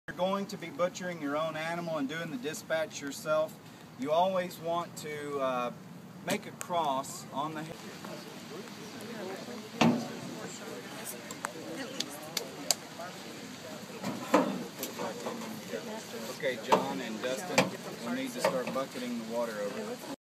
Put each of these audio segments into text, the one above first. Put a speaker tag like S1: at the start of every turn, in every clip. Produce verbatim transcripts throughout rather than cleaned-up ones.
S1: You're going to be butchering your own animal and doing the dispatch yourself. You always want to uh, make a cross on the head. Okay, John and Dustin, we need to start bucketing the water over.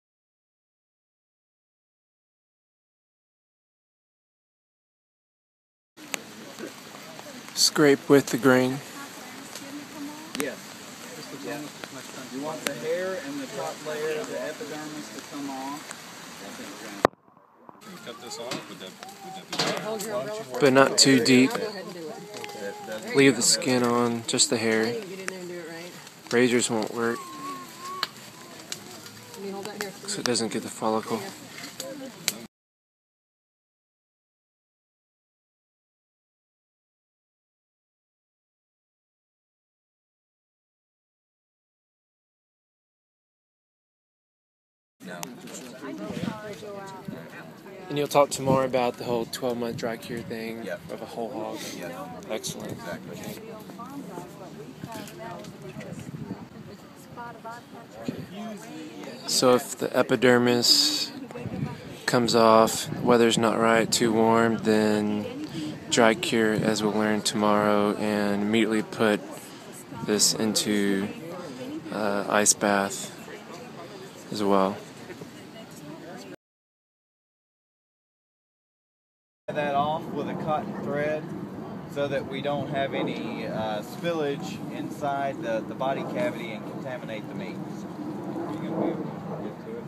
S2: Scrape with the grain.
S1: Yes. Yeah. You want the hair and the top layer of the epidermis to come off.
S3: Cut this off? Would that, would that be
S2: But not too deep. Leave the skin on, just the hair. Razors won't work, so it doesn't get the follicle.
S1: No.
S2: And you'll talk tomorrow about the whole twelve month dry cure thing.
S1: Yep.
S2: Of a whole hog.
S1: Yep.
S2: Excellent.
S1: Exactly.
S2: So if the epidermis comes off, weather's not right, too warm, then dry cure, as we'll learn tomorrow, and immediately put this into uh, ice bath as well.
S1: That off with a cotton thread so that we don't have any uh, spillage inside the, the body cavity and contaminate the meat. Are you going to be able to get to it?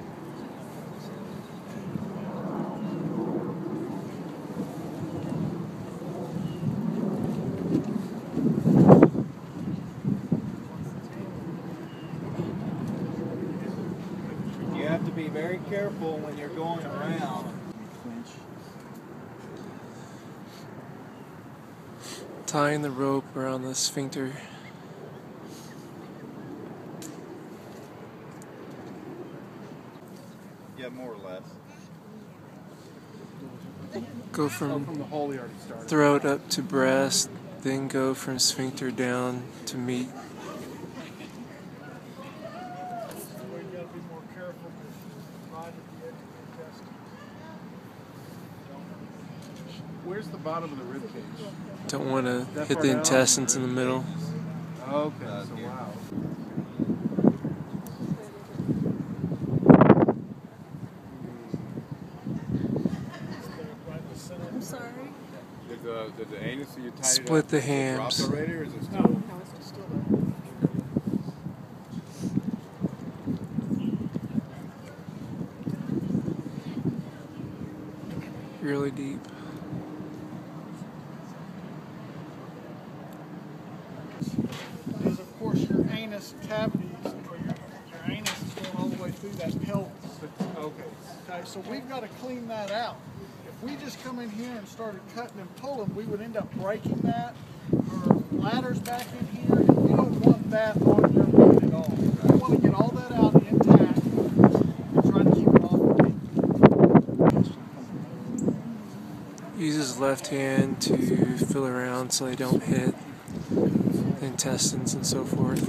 S1: You have to be very careful when you're going around.
S2: Tying the rope around the sphincter.
S1: Yeah, more or less.
S2: Go from throat up to breast, then go from sphincter down to meat.
S3: Where's the bottom of the rib cage?
S2: Don't want to hit the intestines in the middle.
S3: Okay, so wow.
S4: I'm sorry.
S3: Did the, did the anus, you tied
S2: Split
S3: it up,
S2: the
S3: drop
S2: hams.
S3: already, or is it still?
S4: No, no, it's still there.
S2: Really deep.
S5: Because of course your anus cavities, or your, your anus is going all the way through that pelvis.
S3: Okay.
S5: Okay, so we've got to clean that out. If we just come in here and started cutting and pulling, we would end up breaking that. Our ladder's back in here, and we don't want that on your wood at all. We want to get all that out intact and try to keep it off the meat.
S2: Use his left hand to feel around so they don't hit the intestines and so forth.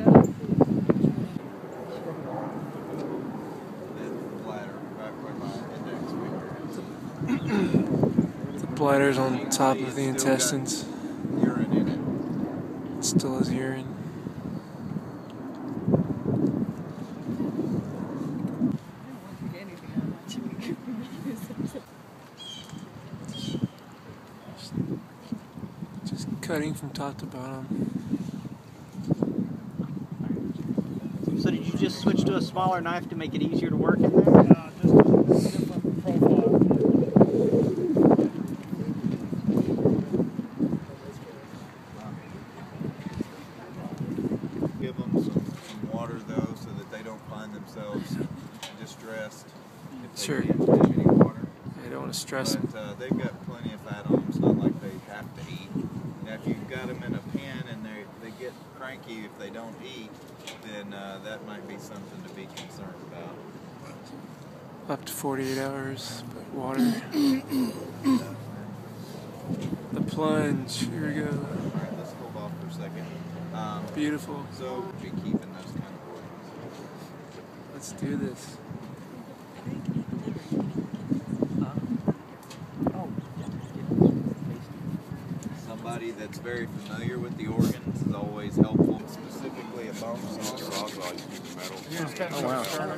S2: The bladder's on top of the intestines.
S1: Urine in it.
S2: It still has urine. Just cutting from top to bottom.
S6: So did you just switch to a smaller knife to make it easier to work in there?
S5: Uh, just a different profile.
S1: Give them some, some water though, so that they don't find themselves distressed if they
S2: Sure.
S1: can't have any water.
S2: I don't want to stress them.
S1: But uh, they've got plenty of fat on them. It's not like they have to eat. Now, if you've got them in a pen and they they get cranky if they don't eat, then uh, that might be something to be concerned about.
S2: Up to forty-eight hours, but water. The plunge, here we go.
S1: All right, let's hold off for a second. Um,
S2: Beautiful.
S1: so be keeping those kind of organs.
S2: Let's do this.
S1: Somebody that's very familiar with the organs is always helpful, specifically a bone saw.
S6: Oh wow.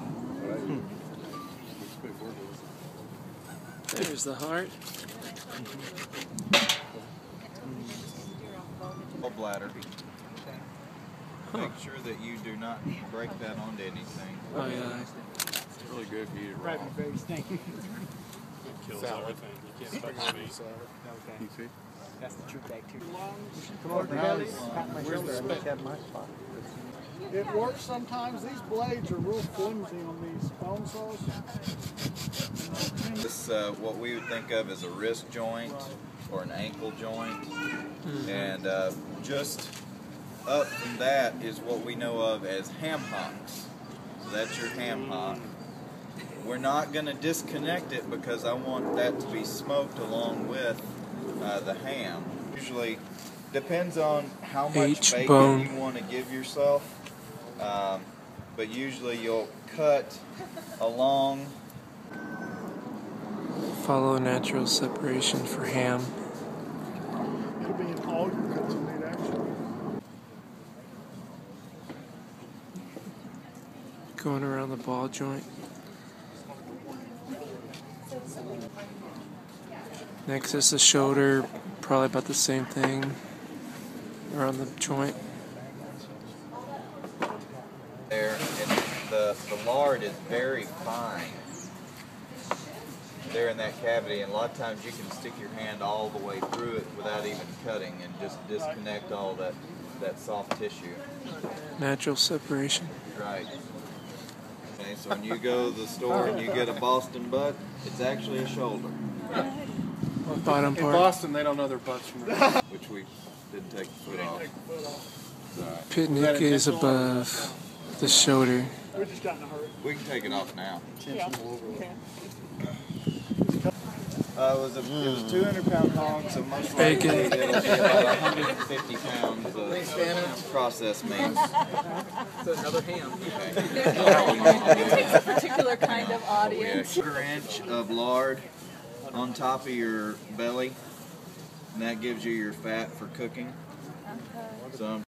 S2: There's the heart.
S1: Bladder. Make sure that you do not break that onto anything.
S2: Oh yeah.
S3: It's really good if you eat it raw.
S5: Right in the face, thank you.
S7: Kills everything. You can't touch the meat.
S3: You see?
S6: That's the true bacteria.
S5: Come on, belly.
S6: Pat my shoulder. I wish I had my spot.
S5: It works sometimes. These blades are real flimsy on these bone saws.
S1: This uh, what we would think of as a wrist joint or an ankle joint, mm-hmm. and uh, just up from that is what we know of as ham hocks. So that's your ham hock. We're not going to disconnect it because I want that to be smoked along with uh, the ham. Usually depends on how much
S2: H
S1: bacon
S2: bone.
S1: you want to give yourself, um, but usually you'll cut along.
S2: Follow natural separation for ham.
S5: It'll be in all your cuts of meat, actually.
S2: Going around the ball joint. Next is the shoulder, probably about the same thing. Around the joint.
S1: There, and the, the lard is very fine there in that cavity, and a lot of times you can stick your hand all the way through it without even cutting and just disconnect all that, that soft tissue.
S2: Natural separation.
S1: Right. Okay, so when you go to the store and you get a Boston butt, it's actually a shoulder.
S2: Bottom
S7: In
S2: part.
S7: Boston, they don't know their butts from their
S1: Which we didn't take the foot off. Right.
S2: Picnic is above the shoulder.
S5: We just got in a hurry.
S1: We can take it off now.
S5: Yeah. Okay.
S1: Uh, it was a it was two hundred pound hog, so most
S2: Bacon.
S1: likely it'll be about one hundred fifty pounds of processed meat.
S6: So another ham.
S4: It takes a particular kind of
S1: Yeah,
S4: audience.
S1: quarter inch of lard on top of your belly, and that gives you your fat for cooking. So I'm